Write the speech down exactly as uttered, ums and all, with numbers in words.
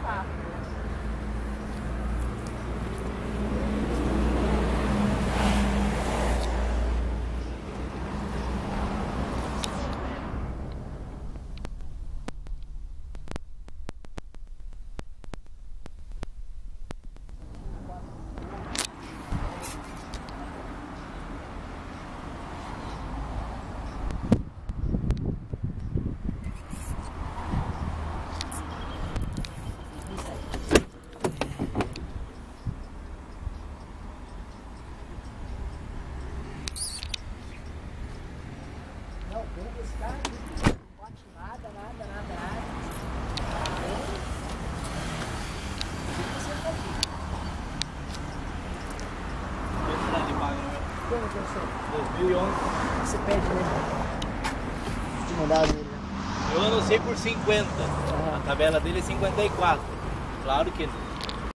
fato. Esse cara não bate nada, nada, nada, nada. dois mil e onze. Você pede mesmo de mandar ele. Eu anunciei por cinquenta. Uhum. A tabela dele é cinquenta e quatro. Claro que